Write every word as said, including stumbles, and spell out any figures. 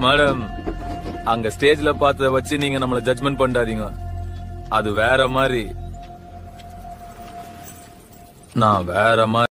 Madam, அங்க ஸ்டேஜ்ல பார்த்தத வச்சு நீங்க நம்மள ஜட்ஜ்மெண்ட் பண்ணாதீங்க. அது வேற மாதிரி, நான் வேற மாதிரி.